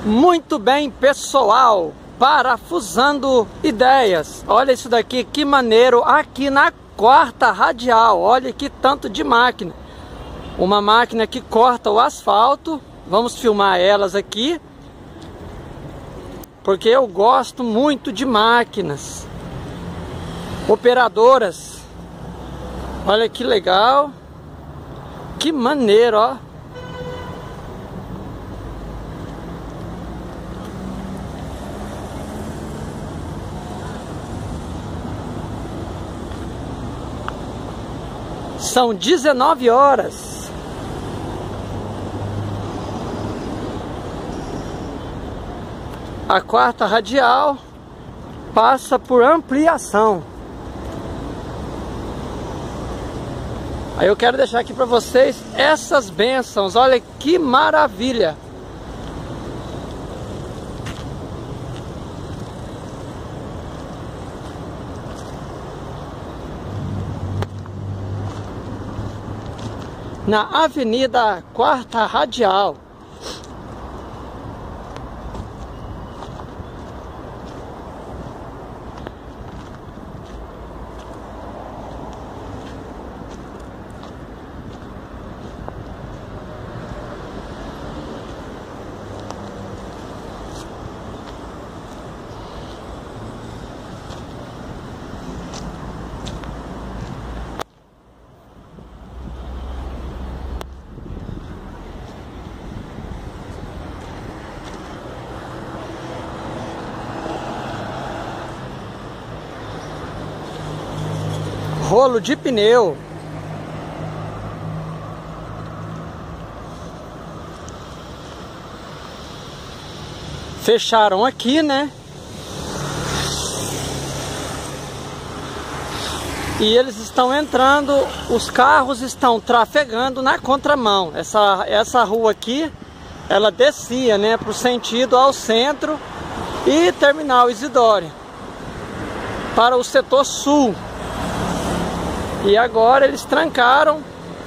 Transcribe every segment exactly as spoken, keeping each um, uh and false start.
Muito bem, pessoal, parafusando ideias. Olha isso daqui, que maneiro, aqui na quarta radial. Olha que tanto de máquina. Uma máquina que corta o asfalto. Vamos filmar elas aqui, porque eu gosto muito de máquinas operadoras. Olha que legal, que maneiro, ó. São dezenove horas. A quarta radial passa por ampliação. Aí eu quero deixar aqui para vocês essas bênçãos. Olha que maravilha. Na Avenida Quarta Radial. Rolo de pneu. Fecharam aqui, né? E eles estão entrando, os carros estão trafegando na contramão. Essa, essa rua aqui, ela descia, né, para o sentido ao centro e Terminal Isidória, para o setor sul. E agora eles trancaram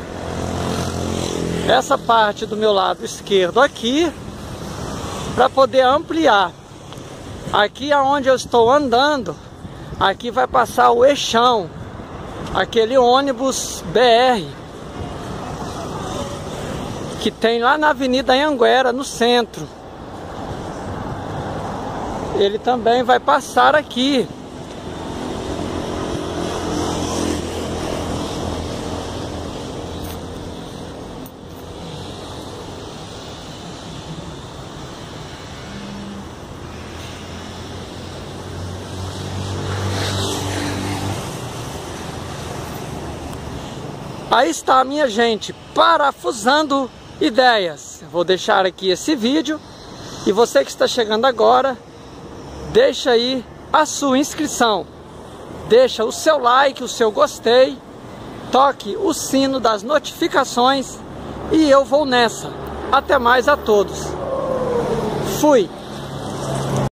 essa parte do meu lado esquerdo aqui para poder ampliar. Aqui aonde eu estou andando, aqui vai passar o eixão, aquele ônibus B R que tem lá na Avenida Anhanguera, no centro. Ele também vai passar aqui. Aí está, minha gente, parafusando ideias. Vou deixar aqui esse vídeo. E você que está chegando agora, deixa aí a sua inscrição. Deixa o seu like, o seu gostei. Toque o sino das notificações. E eu vou nessa. Até mais a todos. Fui!